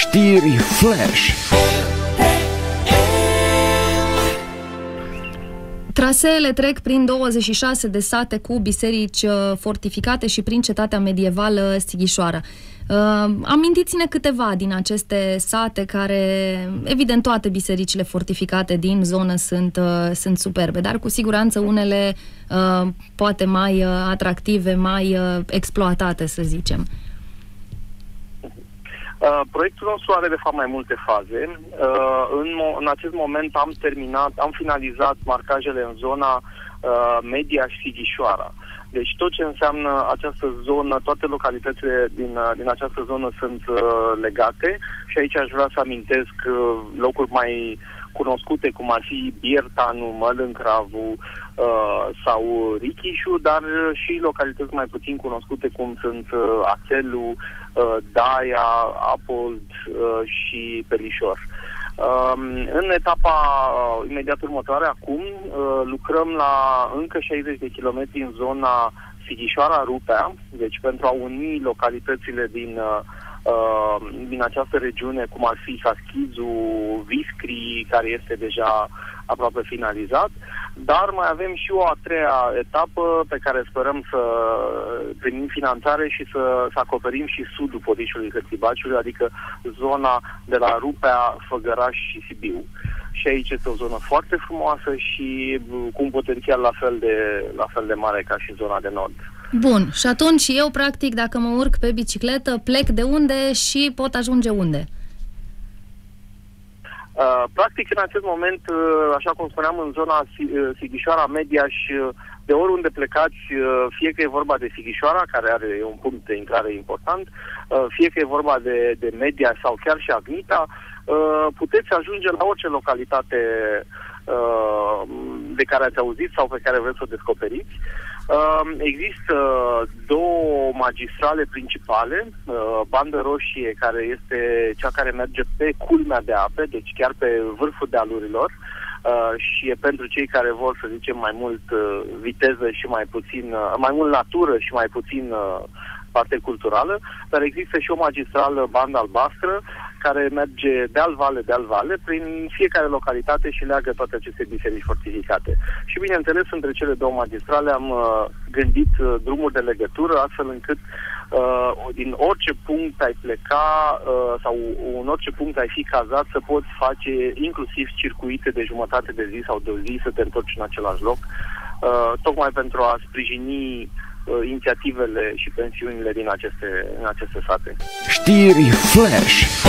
Știri Flash. Traseele trec prin 26 de sate cu biserici fortificate și prin cetatea medievală Sighișoara. Amintiți-ne câteva din aceste sate care, evident, toate bisericile fortificate din zonă sunt superbe, dar cu siguranță unele poate mai atractive, mai exploatate, să zicem. Proiectul nostru are de fapt mai multe faze. În acest moment am finalizat marcajele în zona Media și Sighișoara. Deci tot ce înseamnă această zonă, toate localitățile din această zonă sunt legate și aici aș vrea să amintesc locuri mai cunoscute, cum ar fi Biertanu, Mălâncravu sau Richișu, dar și localități mai puțin cunoscute, cum sunt Ațelu, Daia, Apold și Pelișor. În etapa imediat următoare, acum, lucrăm la încă 60 de kilometri în zona Sighișoara-Rupea, deci pentru a uni localitățile din această regiune, cum ar fi Saschizu, Viscri, care este deja aproape finalizat, dar mai avem și o a treia etapă pe care sperăm să primim finanțare și să acoperim și sudul Podișului Hârtibaciului, adică zona de la Rupea, Făgăraș și Sibiu. Și aici este o zonă foarte frumoasă și cu un potențial la fel de mare ca și zona de nord. Bun, și atunci eu, practic, dacă mă urc pe bicicletă, plec de unde și pot ajunge unde? Practic, în acest moment, așa cum spuneam, în zona Sighișoara, Mediaș, de oriunde plecați, fie că e vorba de Sighișoara, care are un punct de intrare important, fie că e vorba de Mediaș sau chiar și Agnita, puteți ajunge la orice localitate de care ați auzit sau pe care vreți să o descoperiți. Există două magistrale principale, Bandă Roșie, care este cea care merge pe culmea de ape, deci chiar pe vârful dealurilor, și e pentru cei care vor, să zicem, mai mult viteză și mai mult natură și mai puțin parte culturală, dar există și o magistrală Bandă Albastră, care merge de-al vale prin fiecare localitate și leagă toate aceste biserici fortificate. Și bineînțeles, între cele două magistrale am gândit drumuri de legătură, astfel încât din orice punct ai pleca sau în orice punct ai fi cazat, să poți face inclusiv circuite de jumătate de zi sau de o zi, să te întorci în același loc, tocmai pentru a sprijini inițiativele și pensiunile din aceste sate. Știri Flash.